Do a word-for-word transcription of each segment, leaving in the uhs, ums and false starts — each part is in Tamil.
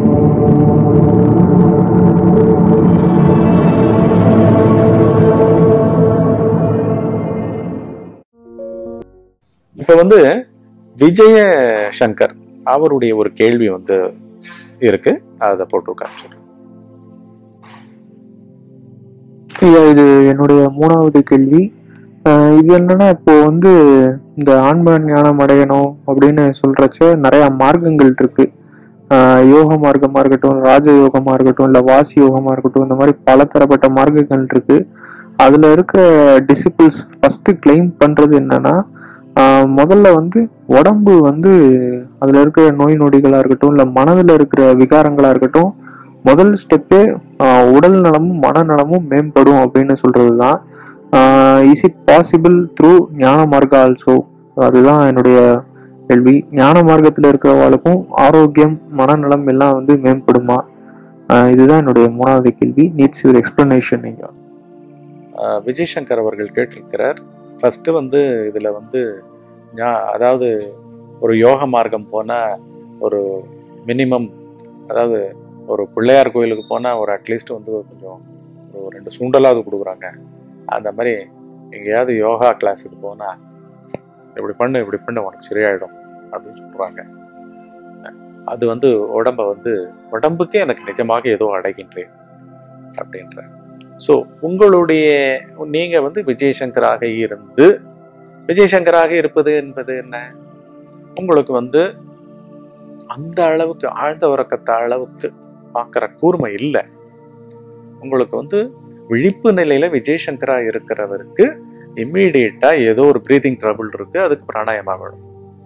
இப்ப வந்து விஜய சங்கர் அவருடைய ஒரு கேள்வி வந்து இருக்கு, அதை போட்டு காமிச்சிடுறேன். இது என்னுடைய மூணாவது கேள்வி. இது என்னன்னா, இப்போ வந்து இந்த ஆன்ம ஞானம் அடையணும் அப்படின்னு சொல்றச்ச நிறைய மார்க்கங்கள் இருக்கு. ஆஹ் யோக மார்க்கமா இருக்கட்டும், ராஜ யோகமா இருக்கட்டும், இல்ல வாசி யோகமா இருக்கட்டும், இந்த மாதிரி பல தரப்பட்ட மார்க்கங்கள் இருக்கு. அதுல இருக்கிற டிசிபிள்ஸ் ஃபர்ஸ்ட் கிளைம் பண்றது என்னன்னா, ஆஹ் முதல்ல வந்து உடம்பு வந்து அதுல இருக்கிற நோய் நொடிகளா இருக்கட்டும், இல்ல மனதுல இருக்கிற விகாரங்களா இருக்கட்டும், முதல் ஸ்டெப்பே உடல் நலமும் மனநலமும் மேம்படும் அப்படின்னு சொல்றதுதான். இஸ் இட் பாசிபிள் த்ரூ ஞான மார்க்கா ஆல்சோ? அதுதான் என்னுடைய கேள்வி. ஞான மார்க்கத்துல இருக்கிறவங்களுக்கும் ஆரோக்கியம் மனநலம் எல்லாம் வந்து மேம்படுமா? இதுதான் என்னுடைய மூணாவது கேள்வி. Needs your explanation. Vijay Shankar அவர்கள் கேட்டிருக்கிறார். ஃபர்ஸ்ட் வந்து இதுல வந்து அதாவது ஒரு யோக மார்க்கம் போனா ஒரு மினிமம், அதாவது ஒரு பிள்ளையார் கோயிலுக்கு போனா ஒரு அட்லீஸ்ட் வந்து கொஞ்சம் ஒரு ரெண்டு சுண்டலாவது கொடுக்குறாங்க. அந்த மாதிரி எங்கேயாவது யோகா கிளாஸுக்கு போனா இப்படி பண்ணு இப்படி பண்ணு உனக்கு சரியாயிடும் அப்படின்னு சொல்றாங்க. அது வந்து உடம்ப வந்து உடம்புக்கே எனக்கு நிஜமாக ஏதோ அடைகின்றேன் அப்படின்ற. ஸோ உங்களுடைய நீங்க வந்து விஜயசங்கராக இருந்து விஜயசங்கராக இருப்பது என்பது என்ன? உங்களுக்கு வந்து அந்த அளவுக்கு ஆழ்ந்த உறக்கத்த அளவுக்கு பார்க்குற கூர்மை இல்லை. உங்களுக்கு வந்து விழிப்பு நிலையில விஜயசங்கரா இருக்கிறவருக்கு இம்மீடியட்டா ஏதோ ஒரு பிரீதிங் ட்ரபிள் இருக்கு, அதுக்கு பிராணாயமா வேணும்,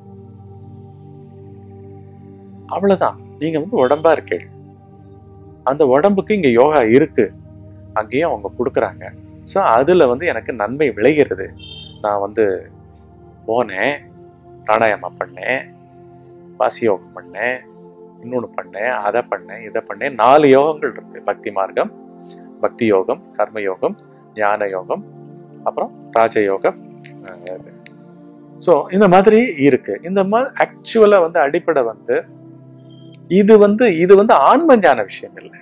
அவ்வளவுதான். நீங்க வந்து உடம்பா இருக்கீங்க, அந்த உடம்புக்கு இங்க யோகா இருக்கு, அங்கேயும் அவங்க கொடுக்குறாங்க. ஸோ அதுல வந்து எனக்கு நன்மை விளைகிறது. நான் வந்து போனேன், பிராணாயாமா பண்ணேன், வாசி யோகம் பண்ணேன், இன்னொன்று பண்ணேன், அதை பண்ணேன், இதை பண்ணேன். நாலு யோகங்கள் இருக்கு: பக்தி மார்க்கம், பக்தி யோகம், கர்ம யோகம், ஞான யோகம், அப்புறம் ராஜயோகம். ஸோ இந்த மாதிரி இருக்கு. இந்த மாதிரி ஆக்சுவலா வந்து அடிப்படை வந்து இது வந்து இது வந்து ஆன்ம ஞான விஷயம் இல்லை.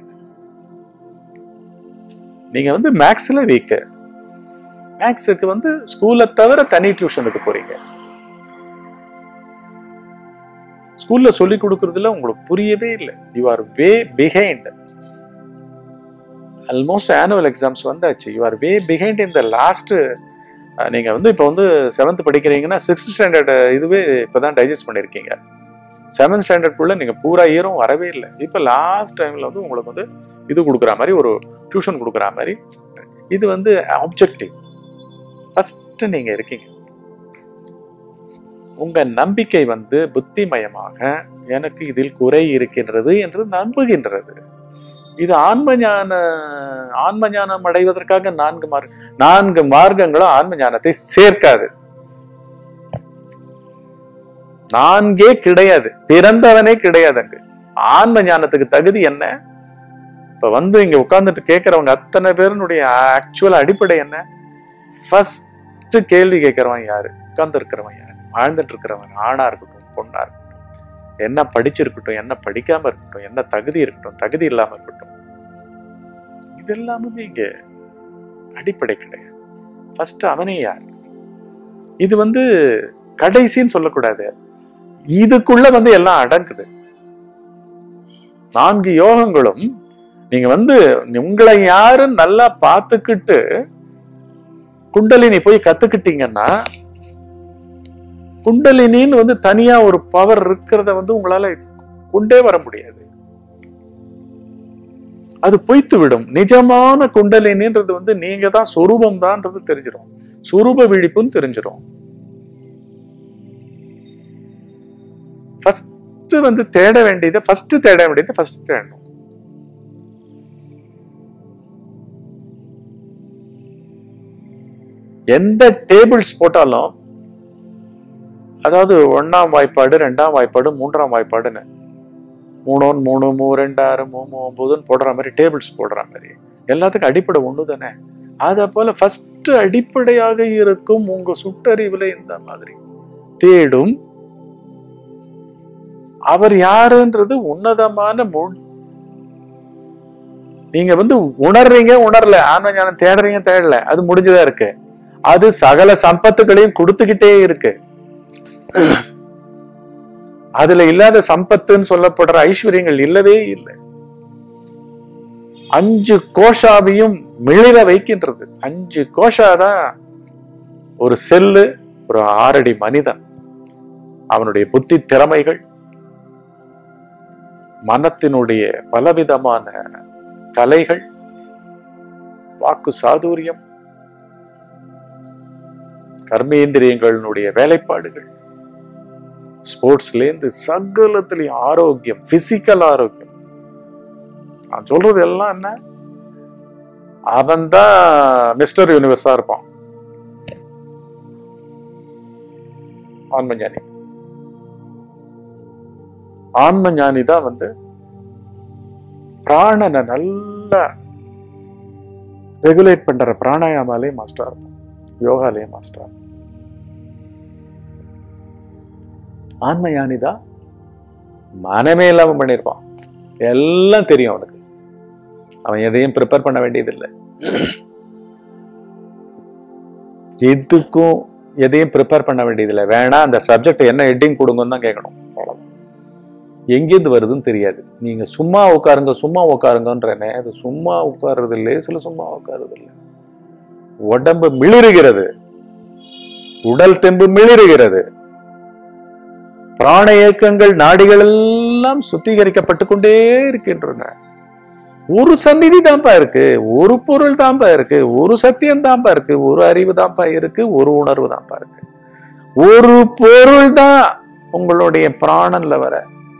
நீங்க வந்து மேக்ஸ்ல வீக்கு, மேக்ஸுக்கு வந்து ஸ்கூல்ல தவிர தனி டியூஷனுக்கு போறீங்க. ஸ்கூல்ல சொல்லி கொடுக்கறதுல உங்களுக்கு புரியவே இல்லை. You are way behind. Almost annual exams வந்தாச்சு. You are way behind in the last. நீங்க வந்து இப்போ வந்து செவன்த் படிக்கிறீங்கன்னா சிக்ஸ்த் ஸ்டாண்டர்ட் இதுவே இப்பதான் டைஜஸ்ட் பண்ணிருக்கீங்க. செவன்த் ஸ்டாண்டர்ட்குள்ள நீங்க பூரா இயரும் வரவே இல்லை. இப்போ லாஸ்ட் டைம்ல வந்து உங்களுக்கு வந்து இது கொடுக்குற மாதிரி ஒரு டியூஷன் கொடுக்குற மாதிரி இது வந்து ஆப்ஜெக்டிவ். ஃபர்ஸ்ட் நீங்க இருக்கீங்க. உங்க நம்பிக்கை வந்து புத்திமயமாக எனக்கு இதில் குறை இருக்கின்றது என்று நம்புகின்றது. இது ஆன்ம ஞான ஆன்ம ஞானம் அடைவதற்காக நான்கு மார்க் நான்கு மார்க்கங்களும் ஆன்ம ஞானத்தை சேர்க்காது. நான்கே கிடையாது, பிறந்தவனே கிடையாது. அங்கு ஆன்ம ஞானத்துக்கு தகுதி என்ன? இப்ப வந்து இங்க உட்கார்ந்துட்டு கேட்கிறவங்க அத்தனை பேருனுடைய ஆக்சுவல் அடிப்படை என்ன? ஃபர்ஸ்ட் கேள்வி கேட்கிறவன் யாரு? உட்கார்ந்து இருக்கிறவன் யாரு? வாழ்ந்துட்டு இருக்கிறவன் ஆணா இருக்கட்டும் பொண்ணா இருக்கட்டும், என்ன படிச்சிருக்கட்டும் என்ன படிக்காம இருக்கட்டும், என்ன தகுதி இருக்கட்டும் தகுதி இல்லாம இருக்கட்டும், இது எல்லாமே இங்க அடிப்படை கிடையாது. ஃபர்ஸ்ட் அவனே யார்? இது வந்து கடைசின்னு சொல்லக்கூடாது, இதுக்குள்ள வந்து எல்லாம் அடங்குது. நான்கு யோகங்களும் நீங்க வந்து உங்களை யாரும் நல்லா பார்த்துக்கிட்டு குண்டலினி போய் கத்துக்கிட்டீங்கன்னா, குண்டலினின்னு வந்து தனியா ஒரு பவர் இருக்கிறத வந்து உங்களால கொண்டே வர முடியாது. அது பொய்த்து விடும். நிஜமான குண்டலினின்றது வந்து நீங்க தான் சொரூபம் தான்ன்றது தெரிஞ்சிடும். சொரூப விழிப்புன்னு தெரிஞ்சிடும். ஃபர்ஸ்ட் வந்து தேட வேண்டியது ஃபர்ஸ்ட் தேட வேண்டியது ஃபர்ஸ்ட் தேடணும். எந்த டேபிள்ஸ் போட்டாலும், அதாவது ஒன்னாம் வாய்ப்பாடு ரெண்டாம் வாய்ப்பாடு மூன்றாம் வாய்ப்பாடுன்னு மூணு மூணு மூ ரெண்டு ஆறு மூணு ஒன்பதுன்னு போடுற மாதிரி டேபிள்ஸ் போடுற மாதிரி எல்லாத்துக்கும் அடிப்படை ஒண்ணு தானே. அத போல ஃபர்ஸ்ட் அடிப்படையாக இருக்கும் உங்க சுட்டறிவுல இந்த மாதிரி தேடும் அவர் யாருன்றது உன்னதமான நீங்க வந்து உணர்றீங்க உணரல, ஆன்ம ஞானம் தேடுறீங்க தேடல, அது முடிஞ்சுதான் இருக்கு. அது சகல சம்பத்துகளையும் கொடுத்துக்கிட்டே இருக்கு. அதுல இல்லாத சம்பத்துன்னு சொல்லப்படுற ஐஸ்வர்யங்கள் இல்லவே இல்லை. அஞ்சு கோஷாவையும் மிளிர வைக்கின்றது. அஞ்சு கோஷாதான் ஒரு செல்லு, ஒரு ஆறடி மனிதன். அவனுடைய புத்தி திறமைகள், மனத்தினுடைய பலவிதமான கலைகள், வாக்கு சாதுரியம், கர்மேந்திரியங்களுடைய வேலைப்பாடுகள், ஸ்போர்ட்ஸ்ல இருந்து சகலத்திலையும் ஆரோக்கியம், பிசிக்கல் ஆரோக்கியம். நான் சொல்றது எல்லாம் என்ன, அவன் தான் மிஸ்டர் யூனிவர்ஸா இருப்பான் ஆன்மஞானி. ஆன்மஞானி தான் வந்து பிராணனை நல்லா ரெகுலேட் பண்ற பிராணாயாமாலே மாஸ்டரா இருக்கும், யோகாலே மாஸ்டரா. ஆன்மஞானி தான் மனமே இல்லாம பண்ணிருப்பான். எல்லாம் தெரியும் அவனுக்கு, அவன் எதையும் ப்ரிப்பேர் பண்ண வேண்டியதில்லை. எதுக்கும் எதையும் ப்ரிப்பேர் பண்ண வேண்டியதில்லை. வேணா அந்த சப்ஜெக்ட் என்ன ஹெட்டிங் கொடுங்கன்னு தான் கேட்கணும். எங்கேருந்து வருதுன்னு தெரியாது. நீங்க சும்மா உட்காருங்க சும்மா உட்காருங்கன்றனே, அது சும்மா உட்காருறது இல்லை, சில சும்மா உட்காருறது இல்லை. உடம்பு மிளிருகிறது, உடல் தெம்பு மிளிருகிறது, பிராண இயக்கங்கள் நாடிகள் எல்லாம் சுத்திகரிக்கப்பட்டு கொண்டே இருக்கின்றன. ஒரு சந்நிதி தான்ப்பா இருக்கு, ஒரு பொருள் தான்ப்பா இருக்கு, ஒரு சத்தியம் தான்ப்பா இருக்கு, ஒரு அறிவு தான்ப்பா இருக்கு, ஒரு உணர்வு தான்ப்பா இருக்கு. ஒரு பொருள் தான் உங்களுடைய பிராணன்ல வர.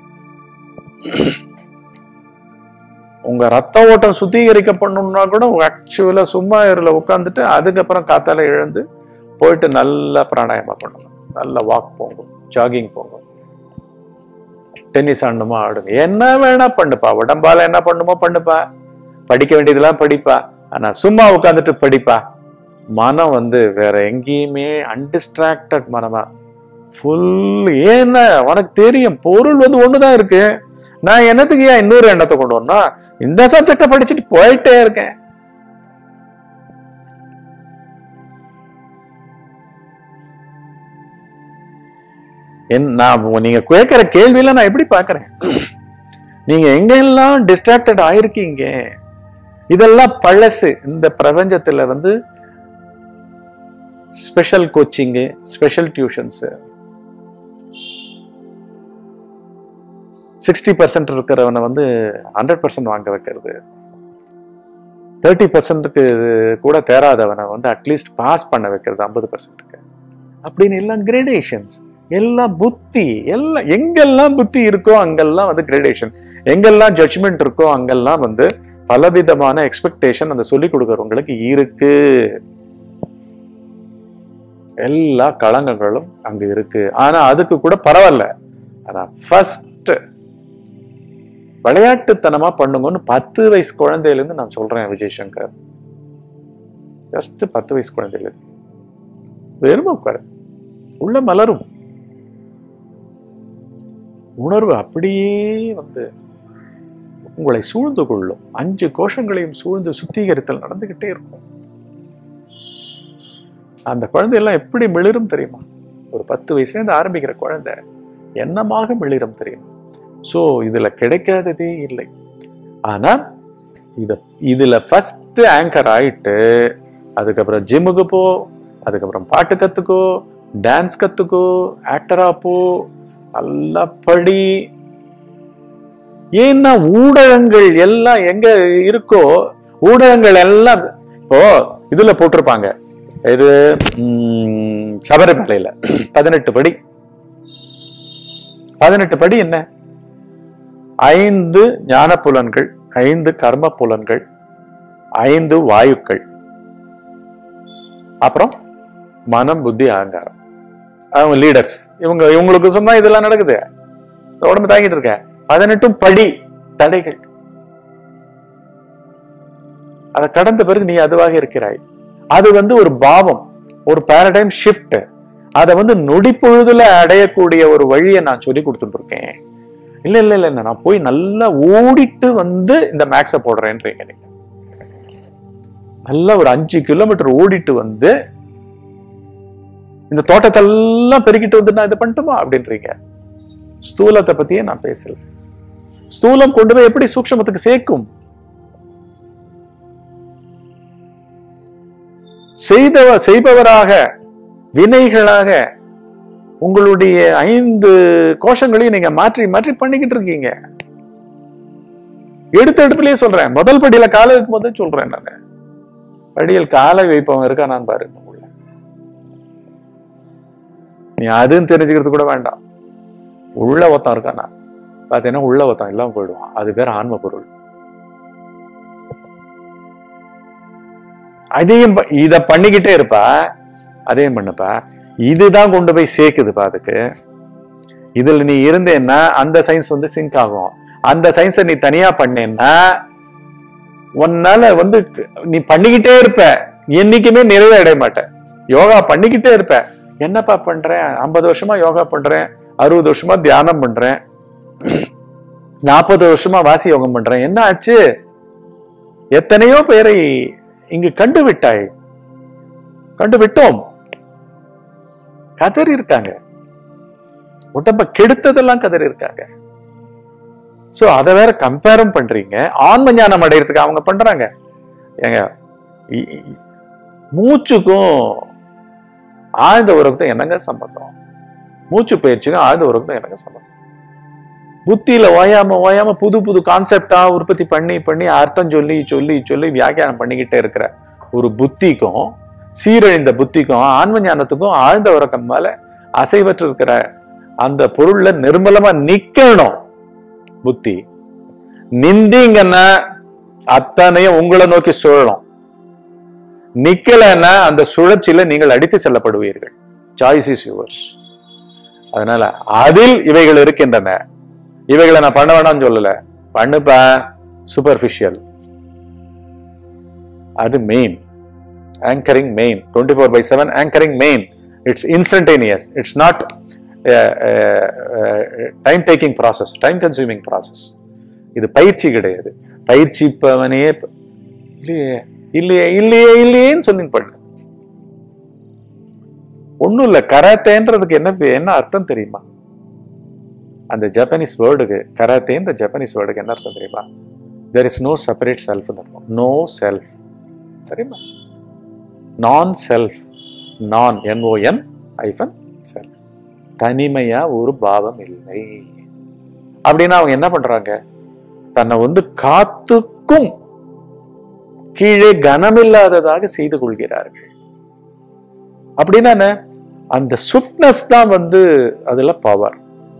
உங்க ரத்த ஓட்டம் சுத்திகரிக்கப்படணும்னா கூட ஆக்சுவலா சும்மா இருல உட்காந்துட்டு அதுக்கப்புறம் காத்தால எழுந்து போயிட்டு நல்லா பிராணாயாமம் பண்ணணும். நல்லா வாக் போங்க, ஜாகிங் போங்க, டென்னிஸ் ஆடணுமா ஆடுங்க, என்ன வேணா பண்ணுப்பா. உடம்பால என்ன பண்ணுமோ பண்ணுப்பா, படிக்க வேண்டியதெல்லாம் படிப்பா. ஆனா சும்மா உட்காந்துட்டு படிப்பா. மனம் வந்து வேற எங்கேயுமே அன்டிஸ்ட்ராக்டட் மனமா ஃபுல். ஏன்னா உனக்கு தெரியும் பொருள் வந்து ஒண்ணுதான் இருக்கு. நான் என்னத்துக்கு ஏன் இன்னொரு எண்ணத்தை கொண்டு வரணும், இந்த சப்ஜெக்ட படிச்சுட்டு போயிட்டே இருக்கேன். நான் நீங்க கேட்கிற கேள்வியில நான் எப்படி பாக்குறேன், நீங்க எங்கெல்லாம் டிஸ்ட்ராக்டட் ஆயிருக்கீங்க, இதெல்லாம் பழசு. இந்த பிரபஞ்சத்துல வந்து ஸ்பெஷல் கோச்சிங்கு, ஸ்பெஷல் டியூஷன்ஸ், சிக்ஸ்டி பர்சன்ட் இருக்கிறவனை வந்து ஹண்ட்ரட் பர்சன்ட் வாங்க வைக்கிறது, தேர்ட்டி பர்சன்ட்டுக்கு கூட தேராதவனை வந்து அட்லீஸ்ட் பாஸ் பண்ண வைக்கிறது ஐம்பது பர்சன்ட்டுக்கு அப்படின்னு எல்லாம் கிரேடேஷன்ஸ். எல்லாம் புத்தி, எல்லாம் எங்கெல்லாம் புத்தி இருக்கோ அங்கெல்லாம் வந்து கிரேடேஷன், எங்கெல்லாம் ஜட்ஜ்மெண்ட் இருக்கோ அங்கெல்லாம் வந்து பலவிதமான எக்ஸ்பெக்டேஷன் அந்த சொல்லிக் கொடுக்கறவங்களுக்கு இருக்கு. எல்லா களங்கங்களும் அங்க இருக்கு. ஆனா அதுக்கு கூட பரவாயில்ல. ஆனா ஃபர்ஸ்ட் விளையாட்டுத்தனமா பண்ணுங்கன்னு பத்து வயசு குழந்தையில இருந்து நான் சொல்றேன் விஜய் சங்கர். ஜஸ்ட் பத்து வயசு குழந்தையில இருந்து வெறும் உட்காரு, உள்ள மலரும் உணர்வு அப்படியே வந்து உங்களை சூழ்ந்து கொள்ளும். அஞ்சு கோஷங்களையும் சூழ்ந்து சுத்திகரித்தல் நடந்துகிட்டே இருக்கும். அந்த குழந்தையெல்லாம் எப்படி மிளிரும் தெரியுமா? ஒரு பத்து வயசுல இருந்து ஆரம்பிக்கிற குழந்தை என்னமாக மிளிரும் தெரியுமா? சோ இதுல கிடைக்காததே இல்லை. ஆனா இத இதுல ஃபர்ஸ்ட் ஆங்கர் ஆயிட்டு அதுக்கப்புறம் ஜிம்முக்கு போ, அதுக்கப்புறம் பாட்டு கத்துக்கோ, டான்ஸ் கத்துக்கோ, ஆக்டரா போ, நல்லா படி. ஏன்னா ஊடகங்கள் எல்லாம் எங்க இருக்கோ, ஊடகங்கள் எல்லாம் இப்போ இதுல போட்டிருப்பாங்க. இது உம் சபரிமலையில பதினெட்டு படி. பதினெட்டு படி என்ன? ஐந்து ஞான புலன்கள், ஐந்து கர்ம புலன்கள், ஐந்து வாயுக்கள், அப்புறம் மனம், புத்தி, அகங்காரம். அவங்க லீடர்ஸ், இவங்க இவங்களுக்கு சொன்னா இதெல்லாம் நடக்குது. உடம்பு தாங்கிட்டு இருக்க. பதினெட்டும் படி தடைகள். அதை கடந்த பிறகு நீ அதுவாக இருக்கிறாய். அது வந்து ஒரு பாவம், ஒரு பாரடைம் ஷிஃப்ட். அதை வந்து நொடி பொழுதுல அடையக்கூடிய ஒரு வழியை நான் சொல்லி கொடுத்துட்டு இருக்கேன். இல்ல இல்ல இல்ல நான் போய் நல்லா ஓடிட்டு வந்து இந்த மேக்ஸ போடுறேன்றீங்க நீங்க. நல்லா ஒரு அஞ்சு கிலோமீட்டர் ஓடிட்டு வந்து இந்த தோட்டத்தெல்லாம் பெருக்கிட்டு வந்து நான் இதை பண்ணிட்டுமா அப்படின்றீங்க. ஸ்தூலத்தை பத்தியே நான் பேசல. ஸ்தூலம் கொண்டு போய் எப்படி சூக்ஷ்மத்துக்கு சேர்க்கும்? செய்தவ செய்பவராக வினைகளாக உங்களுடைய ஐந்து கோஷங்களையும் நீங்க மாற்றி மாற்றி பண்ணிக்கிட்டு இருக்கீங்க. எடுத்த எடுப்புலயே சொல்றேன், முதல் படியில காலை வைக்கும் போது சொல்றேன் நானு, படியில் காலை வைப்பவன் இருக்கா நான் பாருங்க. நீ அதுன்னு தெரிஞ்சுக்கிறது கூட வேண்டாம். உள்ள ஒத்தம் இருக்கானா பாத்தீங்கன்னா உள்ள ஒத்தம் இல்லாம போயிடுவான். அது பேர் ஆன்ம பொருள். அதையும் இத பண்ணிக்கிட்டே இருப்பா, அதையும் பண்ணுப்பா. இதுதான் கொண்டு போய் சேர்க்குதுப்பா. அதுக்கு இதுல நீ இருந்தேன்னா அந்த சயின்ஸ் வந்து சிங்க் ஆகும். அந்த சயின்ஸை நீ தனியா பண்ணேன்னா உன்னால வந்து நீ பண்ணிக்கிட்டே இருப்ப, என்னைக்குமே நிறைவே அடைய மாட்ட. யோகா பண்ணிக்கிட்டே இருப்ப. என்னப்பா பண்றேன், ஐம்பது வருஷமா யோகா பண்றேன், அறுபது வருஷமா தியானம் பண்றேன், நாற்பது வருஷமா வாசி யோகம் பண்றேன், என்ன ஆச்சு? எத்தனையோ பேரை இங்கு கண்டு விட்டாய், கண்டு விட்டோம். கதறி இருக்காங்க, உடம்ப கெடுத்ததெல்லாம் கதறி இருக்காங்க. சோ அதை வேற கம்பேரும் பண்றீங்க. ஆன்ம ஞானம் அடையிறதுக்கு அவங்க பண்றாங்க. ஏங்க மூச்சுக்கும் ஆழ்ந்த உறவுக்கும் என்னங்க சம்பந்தம்? மூச்சு பயிற்சிக்கும் ஆழ்ந்த உறவுக்கும் என்னங்க சம்பந்தம்? புத்தியில ஓயாம ஓயாம புது புது கான்செப்டா உற்பத்தி பண்ணி பண்ணி அர்த்தம் சொல்லி சொல்லி சொல்லி வியாக்கியானம் பண்ணிக்கிட்டே இருக்கிற ஒரு புத்திக்கும் சீரழிந்த புத்திக்கும் ஆன்ம ஞானத்துக்கும் ஆழ்ந்த உறக்கம் மேல அசைவற்று இருக்கிற அந்த பொருள்ல நிர்மலமா நிக்கணும். புத்தி நிந்தீங்கன்னா அத்தனையும் உங்களை நோக்கி சுழலும். நிக்கலன்னா அந்த சுழற்சியில நீங்கள் அடித்து செல்லப்படுவீர்கள். Choice is yours. அதனால அதில் இவைகள் இருக்கின்றன. இவைகளை நான் பண்ண வேணாம்னு சொல்லல, பண்ணுப்ப. சூப்பர்ஃபிஷியல் அது main. anchoring main, twenty-four by seven anchoring main. It's instantaneous. It's not a, a, a time taking process, time consuming process. இது பயிற்சி கிடையாது. பயிற்சி இப்பவனே இல்லையே இல்லையே இல்லையே இல்லையேன்னு சொல்லி பண்ணு. ஒண்ணும் இல்ல. கராத்தேன்றதுக்கு என்ன என்ன அர்த்தம் தெரியுமா? அந்த ஜப்பானீஸ் வேர்டுக்கு கராத்தே, இந்த ஜப்பானீஸ் வேர்டுக்கு என்ன அர்த்தம் தெரியுமா? there is no separate self ன்னு அர்த்தம். no self. சரிமா? நான் செல்ஃப், நான் என்ஓஎன் ஐஃபன் செல்ஃப், தனிமையா ஒரு பாவம் இல்லை. அப்படின்னா அவங்க என்ன பண்றாங்க? தன்னை வந்து காத்துக்கும் கீழே கனமில்லாததாக செய்து கொள்கிறார்கள். அப்படின்னா அந்த ஸ்விஃப்ட்னஸ் தான் வந்து அதுல பவர்.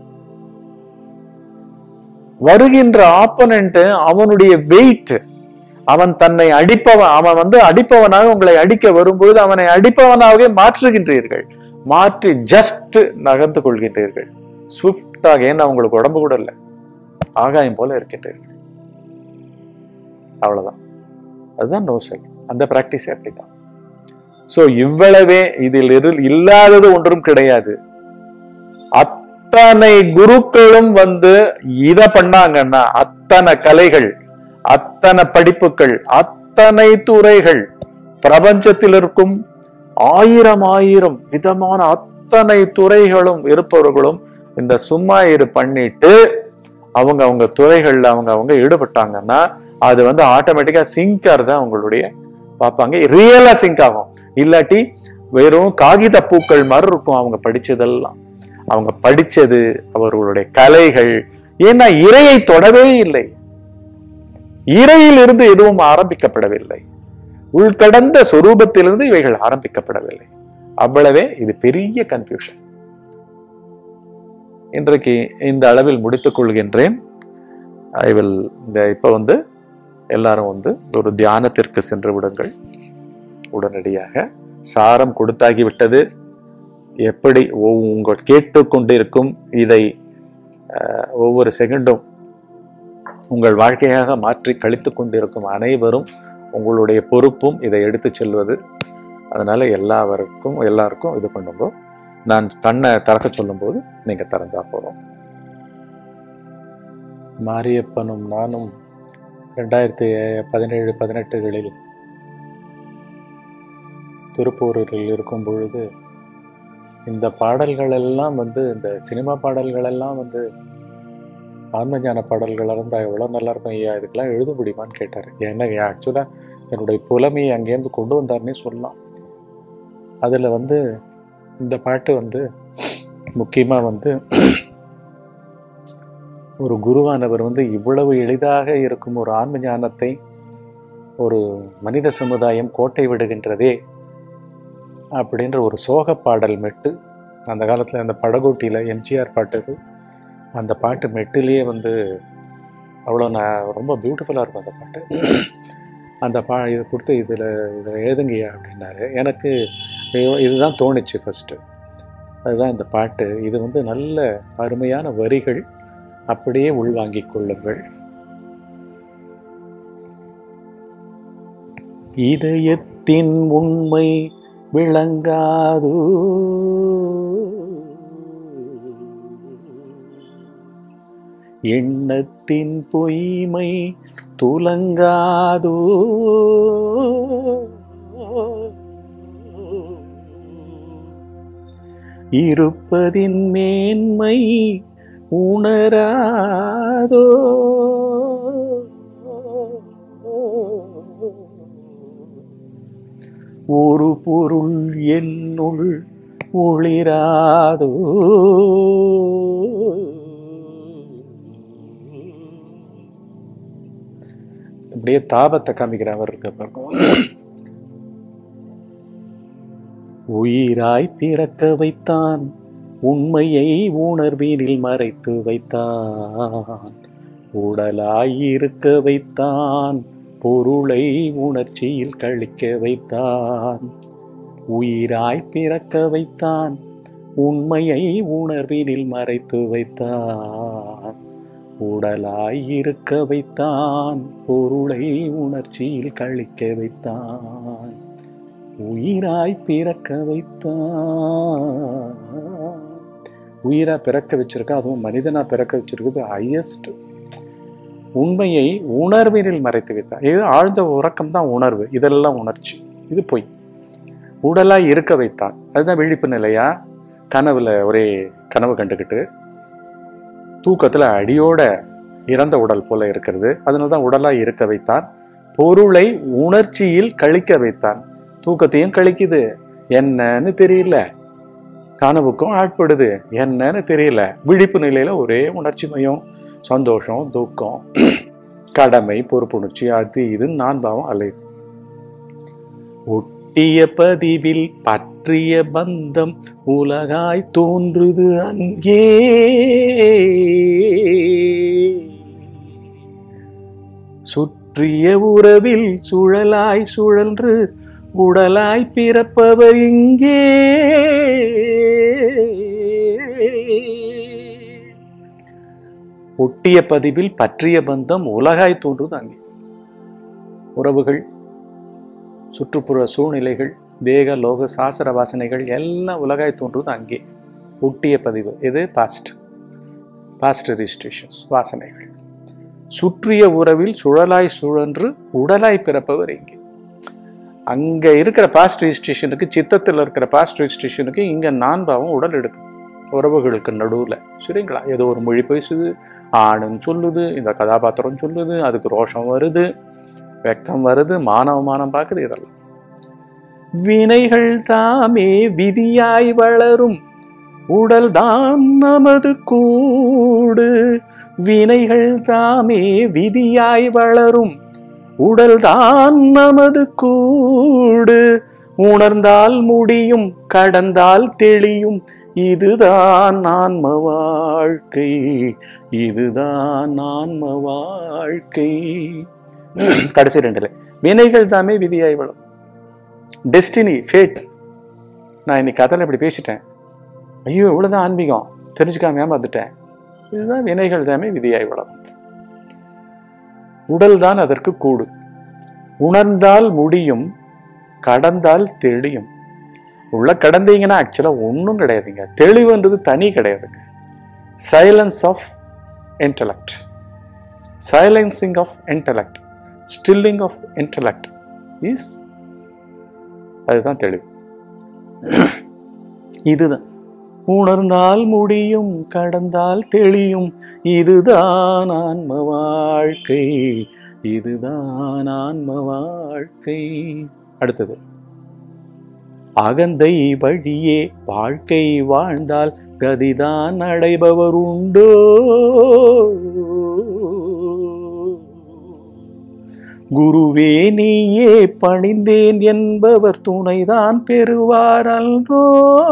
வருகின்ற ஆப்பனண்ட் அவனுடைய வெயிட், அவன் தன்னை அடிப்பவன், அவன் வந்து அடிப்பவனாக உங்களை அடிக்க வரும்பொழுது அவனை அடிப்பவனாகவே மாற்றுகின்றீர்கள். மாற்றி ஜஸ்ட் நகர்ந்து கொள்கின்றீர்கள் ஸ்விஃப்டாக. ஏன்னா உங்களுக்கு உடம்பு கூட இல்லை, ஆகாயம் போல இருக்கின்றீர்கள். அவ்வளவுதான். அதுதான் நோ செல்ஃப். அந்த பிராக்டிஸே அப்படித்தான். சோ இவ்வளவே இதில் இல்லாதது ஒன்றும் கிடையாது. அத்தனை குருக்களும் வந்து இத பண்ணாங்கன்னா, அத்தனை கலைகள், அத்தனை படிப்புகள், அத்தனை துறைகள், பிரபஞ்சத்தில் இருக்கும் ஆயிரம் ஆயிரம் விதமான அத்தனை துறைகளும் இருப்பவர்களும் இந்த சும்மா இரு பண்ணிட்டு அவங்க அவங்க துறைகள்ல அவங்க அவங்க ஈடுபட்டாங்கன்னா அது வந்து ஆட்டோமேட்டிக்கா சிங்க் ஆகுது. அவங்களுடைய பார்ப்பாங்க, ரியலா சிங்க் ஆகும். இல்லாட்டி வெறும் காகித பூக்கள் மாதிரி இருக்கும் அவங்க படிச்சதெல்லாம். அவங்க படிச்சது அவர்களுடைய கலைகள். ஏன்னா இறையை தொடவே இல்லை, இறையில் இருந்து எதுவும் ஆரம்பிக்கப்படவில்லை, உள்கடந்த சொரூபத்திலிருந்து இவைகள் ஆரம்பிக்கப்படவில்லை. அவ்வளவே. இது பெரிய கன்ஃபியூஷன். இன்றைக்கு இந்த அளவில் முடித்துக் கொள்கின்றேன். ஐ வில் இந்த இப்ப வந்து எல்லாரும் வந்து ஒரு தியானத்திற்கு சென்று விடுங்கள். உடனடியாக சாரம் கொடுத்தாகிவிட்டது. எப்படி உங்கள் கேட்டுக்கொண்டிருக்கும் இதை ஒவ்வொரு செகண்டும் உங்கள் வாழ்க்கையாக மாற்றி கழித்து கொண்டிருக்கும் அனைவரும் உங்களுடைய பொறுப்பும் இதை எடுத்து செல்வது. அதனால எல்லாருக்கும் எல்லாருக்கும் இது பண்ணும்போது நான் கண்ணை திறக்க சொல்லும் போது நீங்க திறந்தா போதும். மாரியப்பனும் நானும் ரெண்டாயிரத்தி பதினேழு பதினெட்டுகளில் திருப்பூரில் இருக்கும் பொழுது இந்த பாடல்கள் எல்லாம் வந்து இந்த சினிமா பாடல்கள் எல்லாம் வந்து ஆன்மஞான பாடல்களாக இருந்தால் எவ்வளோ நல்லாயிருக்கும் ஐயா, இதுக்கெல்லாம் எழுத முடியுமான்னு கேட்டார். ஏன்னா ஆக்சுவலாக என்னுடைய புலமையை அங்கேருந்து கொண்டு வந்தார்னே சொல்லலாம். அதில் வந்து இந்த பாட்டு வந்து முக்கியமாக வந்து ஒரு குருவானவர் வந்து இவ்வளவு எளிதாக இருக்கும் ஒரு ஆன்ம ஞானத்தை ஒரு மனித சமுதாயம் கோட்டை விடுகின்றதே அப்படின்ற ஒரு சோக பாடல் மெட்டு. அந்த காலத்தில் அந்த படகோட்டியில் எம்ஜிஆர் பாட்டு, அந்த பாட்டு மெட்டுலேயே வந்து அவ்வளோ நான் ரொம்ப பியூட்டிஃபுல்லாக இருக்கும் அந்த பாட்டு. அந்த பா இதை கொடுத்து இதில் இதில் எழுதுங்கய்யா அப்படின்னாரு. எனக்கு இதுதான் தோணுச்சு ஃபஸ்ட்டு. அதுதான் இந்த பாட்டு. இது வந்து நல்ல அருமையான வரிகள், அப்படியே உள்வாங்கிக் கொள்ளுங்கள். இதயத்தின் உண்மை விளங்காது, எண்ணத்தின் பொய்மை துலங்காதோ, இருப்பதின் மேன்மை உணராதோ, ஒரு பொருள் என்னுள் ஒளிராதோ, அப்படியே தாபத்தை காமிக்கிற அவர் இருக்க பாருங்க. உயிராய் பிறக்க வைத்தான், உண்மையை உணர்வினில் மறைத்து வைத்தான், உடலாய் இருக்க வைத்தான், பொருளை உணர்ச்சியில் கழிக்க வைத்தான். உயிராய் பிறக்க வைத்தான், உண்மையை உணர்வினில் மறைத்து வைத்தான், உடலாய் இருக்க வைத்தான், பொருளை உணர்ச்சியில் கழிக்க வைத்தான். உயிராய் பிறக்க வைத்தான். உயிரா பிறக்க வச்சிருக்கா, அதுவும் மனிதனா பிறக்க வச்சிருக்குது ஹையஸ்ட். உண்மையை உணர்வினில் மறைத்து வைத்தான். இது ஆழ்ந்த உறக்கம் தான் உணர்வு, இதெல்லாம் உணர்ச்சி, இது பொய். உடலாய் இருக்க வைத்தான், அதுதான் விழிப்பு நிலையா. கனவுல ஒரே கனவு கண்டுக்கிட்டு தூக்கத்துல அடியோட இறந்த உடல் போல இருக்கிறது, அதனால்தான் உடலாய் இருக்க வைத்தான். பொருளை உணர்ச்சியில் கழிக்க வைத்தான். தூக்கத்தையும் கழிக்குது, என்னன்னு தெரியல. கனவுக்கும் ஆட்படுது, என்னன்னு தெரியல. விழிப்பு நிலையில ஒரே உணர்ச்சி மயம், சந்தோஷம், துக்கம், கடமை, பொறுப்புணர்ச்சி, அது இது நான் பாவம் அல்ல. ஒட்டிய பதிவில் பற்றிய பந்தம் உலகாய் தோன்றுது அங்கே, சுற்றிய உறவில் சுழலாய் சுழன்று உடலாய் பிறப்பவர் இங்கே. ஒட்டிய பதிவில் பற்றிய பந்தம் உலகாய் தோன்றுவது அங்கே. உறவுகள், சுற்றுப்புற சூழ்நிலைகள், தேக லோக சாசர வாசனைகள் எல்லாம் உலகாய் தோன்றுவது அங்கே. ஒட்டிய பதிவு இது பாஸ்ட், பாஸ்ட் ரிஜிஸ்ட்ரேஷன்ஸ், வாசனைகள். சுற்றிய உறவில் சுழலாய் சுழன்று உடலாய் பிறப்பவர் இங்கே. அங்க இருக்கிற பாஸ்ட் ரிஜிஸ்ட்ரேஷனுக்கு, சித்தத்தில் இருக்கிற பாஸ்ட் ரிஜிஸ்ட்ரேஷனுக்கு இங்க நான் பாவம் உடல் எடுக்கும். உறவுகளுக்கு நடுவில் சரிங்களா, ஏதோ ஒரு மொழி பேசுது, ஆணுன்னு சொல்லுது, இந்த கதாபாத்திரம் சொல்லுது, அதுக்கு ரோஷம் வருது, வெக்கம் வருது, மானவமானம் பார்க்குது. இதெல்லாம் வினைகள் தாமே விதியாய் வளரும் உடல் தான் நமது கூடு. வினைகள் தாமே விதியாய் வளரும் உடல் தான் நமது கூடு. உணர்ந்தால் முடியும், கடந்தால் தெளியும், இதுதான் ஆன்ம வாழ்க்கை, இதுதான் ஆன்ம வாழ்க்கை. கடைசி ரெண்டுல வினைகள் தாமே விதியாய் வளரும். Destiny, fate. நான் இன்னைக்கு கதையில இப்படி பேசிட்டேன், ஐயோ இவ்வளவுதான் ஆன்மீகம், தெரிஞ்சுக்காம ஏமாந்துட்டேன். இதுதான் வினைகள் தாமே விதியாய் வளரும். உடல் தான் அதற்கு கூடு. உணர்ந்தால் முடியும், கடந்தால் தெளியும். உள்ள கடந்தீங்கன்னா ஆக்சுவலா ஒன்றும் கிடையாதுங்க. தெளிவுன்றது தனி கிடையாதுங்க. Silence of intellect. Silencing of intellect, stilling of intellect is, அதுதான் தெளிவு. இதுதான் உணர்ந்தால் முடியும், கடந்தால் தெளியும், இதுதான் ஆன்ம வாழ்க்கை, இதுதான் ஆன்ம வாழ்க்கை. அடுத்தது, அகந்தை வழியே வாழ்க்கை வாழ்ந்தால் கதிதான் அடைபவர் உண்டோ, குருவே நீயே பணிந்தேன் என்பவர் துணைதான் பெறுவார் அல்றோ,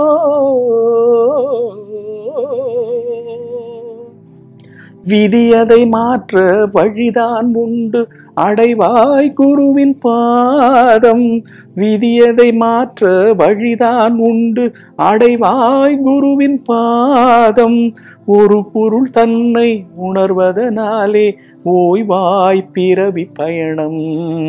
விதியதை மாற்ற வழிதான் உண்டு அடைவாய் குருவின் பாதம், விதியதை மாற்ற வழிதான் உண்டு அடைவாய் குருவின் பாதம், ஒரு பொருள் தன்னை உணர்வதனாலே ஓய்வாய் பிறவி பயணம்,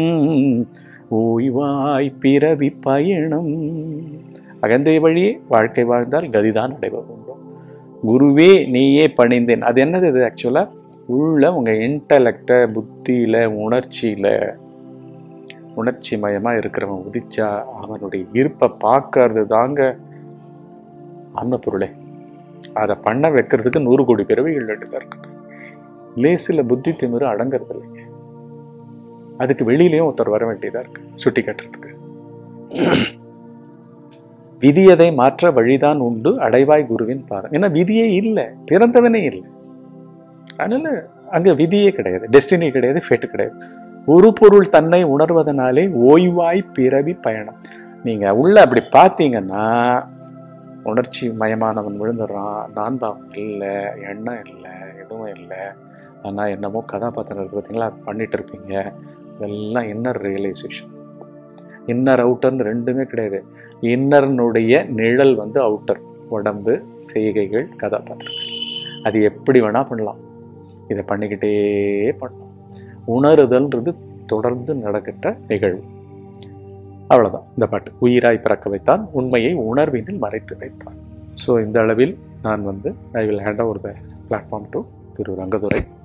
ஓய்வாய் பிறவி பயணம். அகந்தை வழியே வாழ்க்கை வாழ்ந்தால் கதிதான் அடைபவர் உண்டோ, குருவே நீயே பணிந்தேன். அது என்னது? இது ஆக்சுவலா உள்ள உங்க இன்டலெக்ட, புத்தியில, உணர்ச்சியில, உணர்ச்சி மயமா இருக்கிறவன் உதிச்சா அவனுடைய இருப்பை பார்க்கறது தாங்க ஆன்ம பொருளே. அதை பண்ண வைக்கிறதுக்கு நூறு கோடி பிறவிகள் வேண்டியதா இருக்கு. லேசில புத்தி திமிரு அடங்கிறது இல்லைங்க. அதுக்கு வெளியிலயும் ஒருத்தர் வர வேண்டியதா இருக்கு சுட்டி காட்டுறதுக்கு. விதியதை மாற்ற வழிதான் உண்டு அடைவாய் குருவின் பாதம். ஏன்னா விதியே இல்லை, பிறந்தவனே இல்லை. அதனால அங்க விதியே கிடையாது, டெஸ்டினி கிடையாது, ஃபேட்டு கிடையாது. ஒரு பொருள் தன்னை உணர்வதனாலே ஓய்வாய் பிறவி பயணம். நீங்க உள்ள அப்படி பார்த்தீங்கன்னா உணர்ச்சி மயமானவன் விழுந்துடுறான். நான் தான் இல்லை, எண்ணம் இல்லை, எதுவும் இல்லை, ஆனா என்னமோ கதாபாத்திரம் இருக்கு பார்த்தீங்களா, அது பண்ணிட்டு இருப்பீங்க. இதெல்லாம் இன்னர் ரியலைசேஷன். இன்னர் அவுட்டர்னு ரெண்டுமே கிடையாது. இன்னர்னுடைய நிழல் வந்து அவுட்டர், உடம்பு, செய்கைகள், கதாபாத்திரங்கள். அது எப்படி வேணா பண்ணலாம், இதை பண்ணிக்கிட்டே பண்ணலாம். உணருதல்ன்றது தொடர்ந்து நடக்கின்ற நிகழ்வு. அவ்வளவுதான் இந்த பாட்டு. உயிராய் பிறக்க வைத்தான், உண்மையை உணர்வினில் மறைத்து வைத்தான். ஸோ இந்த அளவில் நான் வந்து I will hand over the platform to திரு ரங்கதுரை.